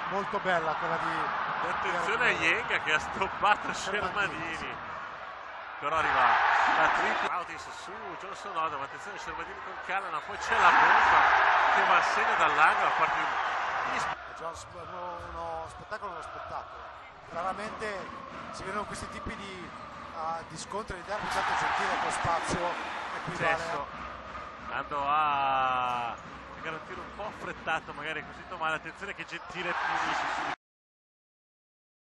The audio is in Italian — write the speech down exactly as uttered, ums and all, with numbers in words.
molto bella quella di E attenzione a Yenga che ha stoppato Shermadini, però arriva la tripla. Autis su Johnson Oda, ma attenzione a Shermadini con Callanan, poi c'è la bomba che va a segno dall'angolo a parte di... È già uno, uno spettacolo, uno spettacolo. Raramente si vedono questi tipi di, uh, di scontri di derby tanto gentile con spazio equivale. Andando a garantire un po' affrettato magari così male, attenzione che Gentile finisce